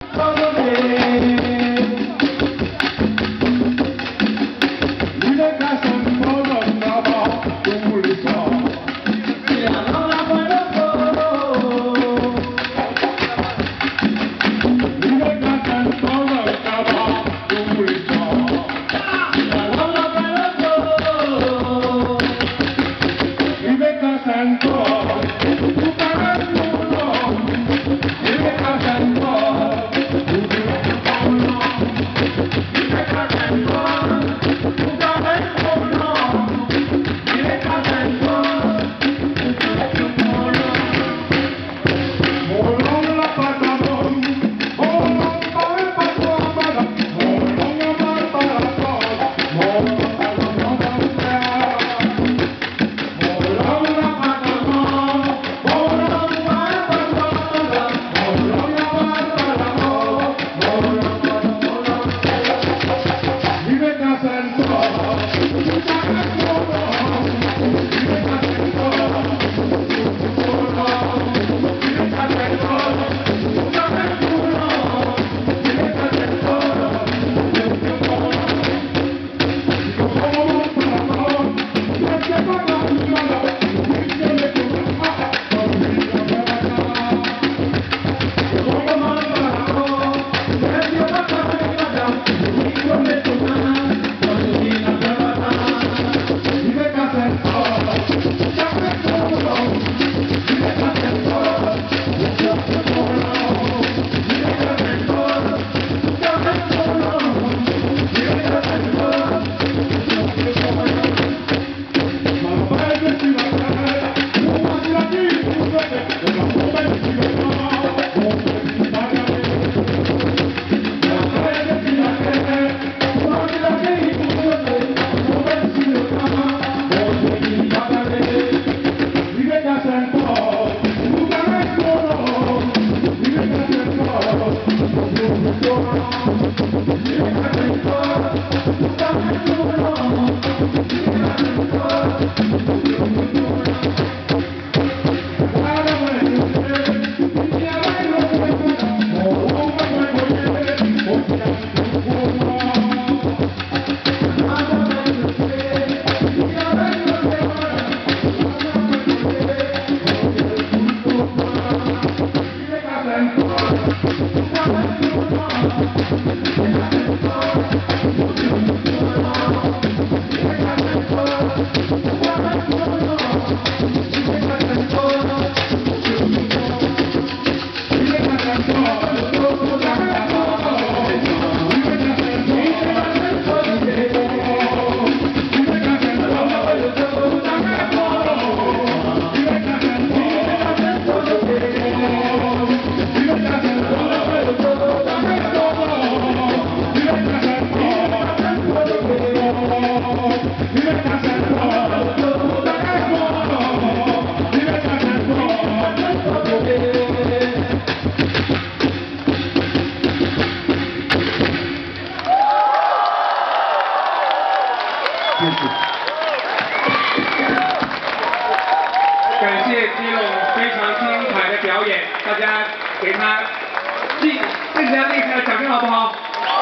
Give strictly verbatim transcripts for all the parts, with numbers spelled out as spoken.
感谢基隆非常精彩的表演，大家给他更更加厉害的掌声好不好？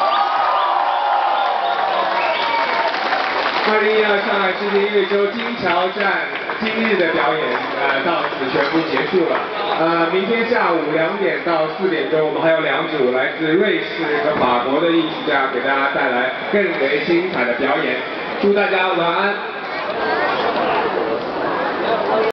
二零一二上海世界音乐周金桥站今日的表演，呃，到此全部结束了。呃，明天下午两点到四点钟，我们还有两组来自瑞士和法国的艺术家给大家带来更为精彩的表演。祝大家晚安。